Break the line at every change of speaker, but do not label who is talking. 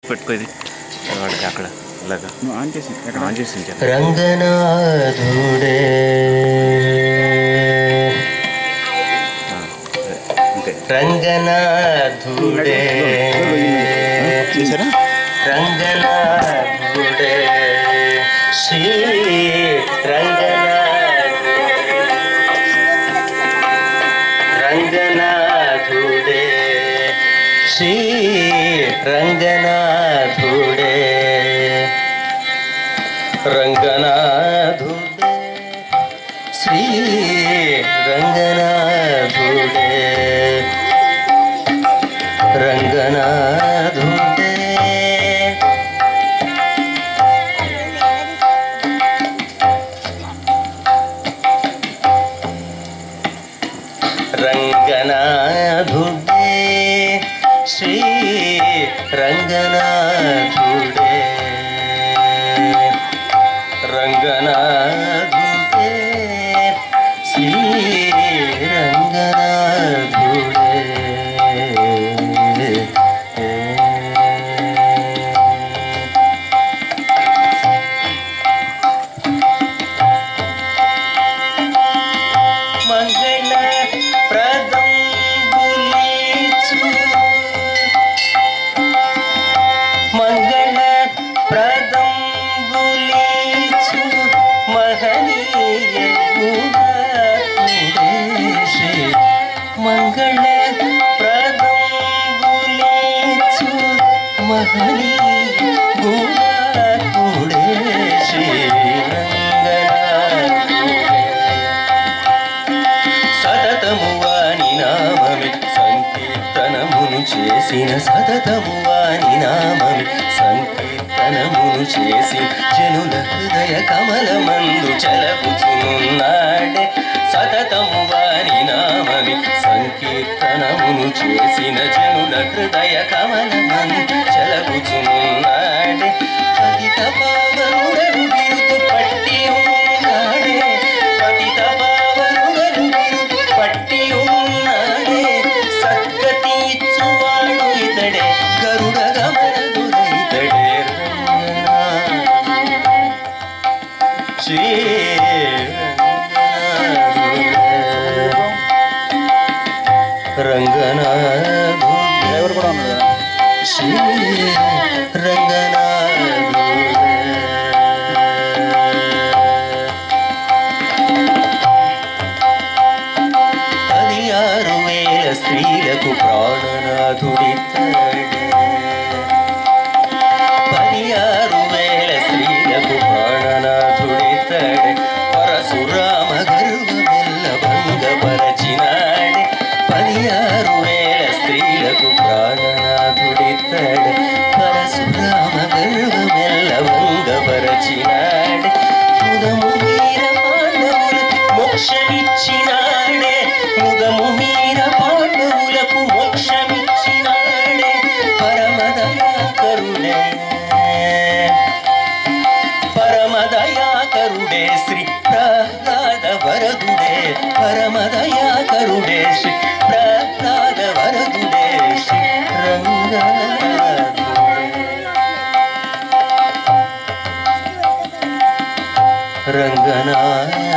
పెట్టుకోది వాడికి అక్కడ అలాగా ఆన్ చేసి ఎక్కడ ఆన్ చేసి
రంగనాథుడే రంగనాథుడే
చూసారా
రంగనాథుడే శ్రీ రంగనాథుడే శ్రీ రంగనాథుడే రంగనాథుడే శ్రీ రంగనాథుడే రంగనాథుడే రంగనాథుడే శ్రీ రంగనాథుడే రంగనాథుడే శ్రీ రంగనాథుడే మంగళ ప్రదం బులిచు మంగళ ప్రదం బులిచు మహనీయ గుణాత్ముడే శ్రీ మంగళ ప్రదం బులిచు మహనీయ గుణాత్ముడే శ్రీ సతతము వాని నామమే సంకీర్తనమును చేసిన సతతము వాని నామమే సంకీర్తనమును చేసి జనుల హృదయ కమలమందు చలపుచునున్నాడే సతతము వాని నామమే సంకీర్తనమును చేసిన జనుల హృదయ కమలమందు చలపుచునున్నాడే పతిత పావనుడను బిరుదు పట్టి ఉన్నాడే పతిత పావనుడను బిరుదు పట్టి ఉన్నాడే సద్గతి ఇచ్చువాడు ఇతడే గరుడ గమనదుడు ఇతడే శ్రీ రంగనాథుడే
డ్రైవర్ కూడా ఉన్నాడు
శ్రీ రంగనాథుడే పదియారు వేల స్త్రీలకు ప్రాణనాథుడితడే పదియారు వేల స్త్రీలకు ప్రాణనాథుడితడే పరశురామ గర్వమెల్ల భంగపరచినాడే పదియారు వేల స్త్రీలకు ప్రాణనాథుడితడే పరశురామ గర్వమెల్ల భంగపరచినాడే ముదము వీర పాండవులకు మోక్షమిచ్చినాడే ముదము వీర పాండవులకు మోక్షమిచ్చినాడే పరమదయాకరుడే పరమదయాకరుడే శ్రీ ప్రహ్లాద వరదుడే పరమదయాకరుడే శ్రీ ప్రహ్లాద వరదుడే శ్రీ రంగనాథుడే